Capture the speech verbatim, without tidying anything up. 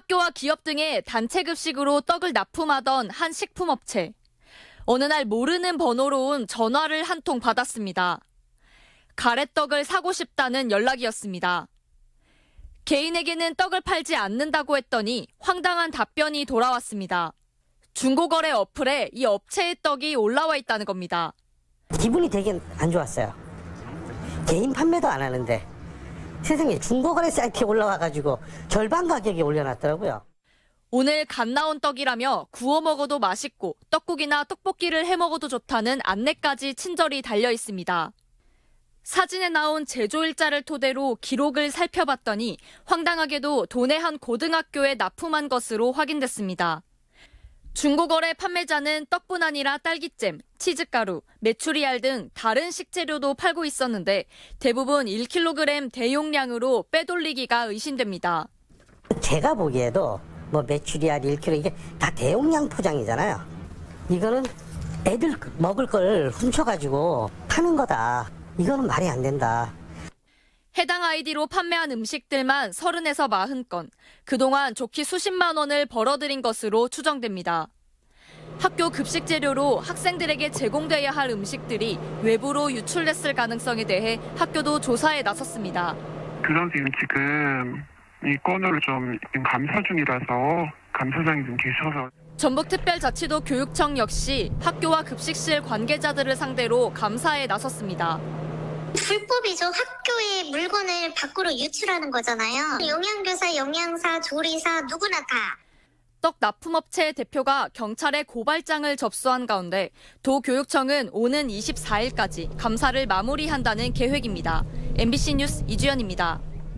학교와 기업 등의 단체 급식으로 떡을 납품하던 한 식품업체. 어느 날 모르는 번호로 온 전화를 한 통 받았습니다. 가래떡을 사고 싶다는 연락이었습니다. 개인에게는 떡을 팔지 않는다고 했더니 황당한 답변이 돌아왔습니다. 중고거래 어플에 이 업체의 떡이 올라와 있다는 겁니다. 기분이 되게 안 좋았어요. 개인 판매도 안 하는데 세상에 중고거래 사이트에 올라와가지고 절반 가격에 올려놨더라고요. 오늘 갓 나온 떡이라며 구워 먹어도 맛있고 떡국이나 떡볶이를 해 먹어도 좋다는 안내까지 친절히 달려 있습니다. 사진에 나온 제조일자를 토대로 기록을 살펴봤더니 황당하게도 도내 한 고등학교에 납품한 것으로 확인됐습니다. 중고거래 판매자는 떡뿐 아니라 딸기잼, 치즈가루, 메추리알 등 다른 식재료도 팔고 있었는데 대부분 일 킬로그램 대용량으로 빼돌리기가 의심됩니다. 제가 보기에도 뭐 메추리알 일 킬로그램 이게 다 대용량 포장이잖아요. 이거는 애들 먹을 걸 훔쳐가지고 파는 거다. 이거는 말이 안 된다. 해당 아이디로 판매한 음식들만 서른에서 마흔 건, 그동안 좋게 수십만 원을 벌어들인 것으로 추정됩니다. 학교 급식 재료로 학생들에게 제공돼야 할 음식들이 외부로 유출됐을 가능성에 대해 학교도 조사에 나섰습니다. 그 선생님 지금 이 건으로 좀 감사 중이라서 감사장이 좀 계셔서. 전북특별자치도 교육청 역시 학교와 급식실 관계자들을 상대로 감사에 나섰습니다. 불법이죠. 학교의 물건을 밖으로 유출하는 거잖아요. 영양교사, 영양사, 조리사 누구나 다. 떡 납품업체 대표가 경찰에 고발장을 접수한 가운데 도교육청은 오는 이십사 일까지 감사를 마무리한다는 계획입니다. 엠비씨 뉴스 이주연입니다.